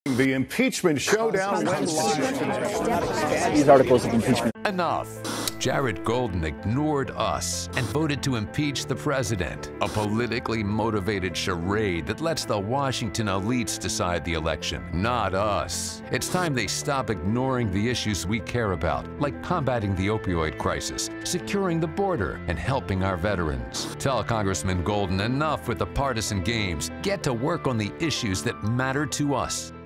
The impeachment showdown went live today. These articles of impeachment. Enough. Jared Golden ignored us and voted to impeach the president, a politically motivated charade that lets the Washington elites decide the election, not us. It's time they stop ignoring the issues we care about, like combating the opioid crisis, securing the border, and helping our veterans. Tell Congressman Golden enough with the partisan games. Get to work on the issues that matter to us.